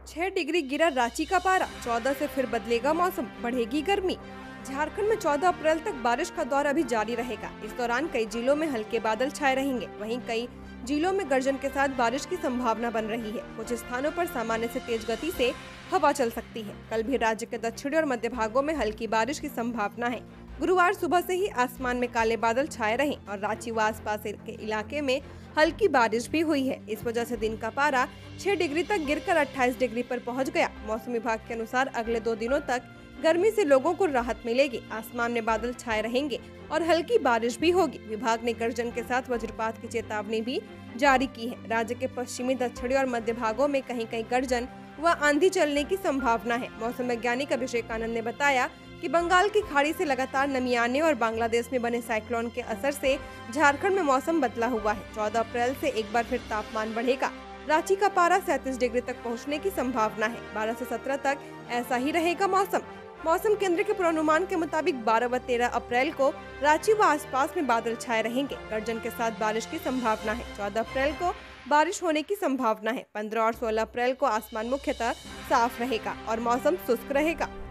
6 degree गिरा रांची का पारा, 14 से फिर बदलेगा मौसम, बढ़ेगी गर्मी। झारखंड में 14 अप्रैल तक बारिश का दौर अभी जारी रहेगा। इस दौरान कई जिलों में हल्के बादल छाए रहेंगे। वहीं कई जिलों में गर्जन के साथ बारिश की संभावना बन रही है। कुछ स्थानों पर सामान्य से तेज गति से हवा चल सकती है। कल भी राज्य के दक्षिणी और मध्य भागों में हल्की बारिश की संभावना है। गुरुवार सुबह से ही आसमान में काले बादल छाए रहे और रांची व आसपास के इलाके में हल्की बारिश भी हुई है। इस वजह से दिन का पारा 6 डिग्री तक गिरकर 28 डिग्री पर पहुंच गया। मौसम विभाग के अनुसार अगले 2 दिनों तक गर्मी से लोगों को राहत मिलेगी। आसमान में बादल छाए रहेंगे और हल्की बारिश भी होगी। विभाग ने गर्जन के साथ वज्रपात की चेतावनी भी जारी की है। राज्य के पश्चिमी, दक्षिणी और मध्य भागों में कहीं कहीं गर्जन व आंधी चलने की संभावना है। मौसम वैज्ञानिक अभिषेक आनंद ने बताया कि बंगाल की खाड़ी से लगातार नमी आने और बांग्लादेश में बने साइक्लोन के असर से झारखंड में मौसम बदला हुआ है। 14 अप्रैल से एक बार फिर तापमान बढ़ेगा। रांची का पारा 37 डिग्री तक पहुंचने की संभावना है। 12 से 17 तक ऐसा ही रहेगा मौसम। मौसम केंद्र के पूर्वानुमान के मुताबिक 12 व 13 अप्रैल को रांची व आसपास में बादल छाए रहेंगे। गर्जन के साथ बारिश की संभावना है। 14 अप्रैल को बारिश होने की संभावना है। 15 और 16 अप्रैल को आसमान मुख्यतः साफ रहेगा और मौसम शुष्क रहेगा।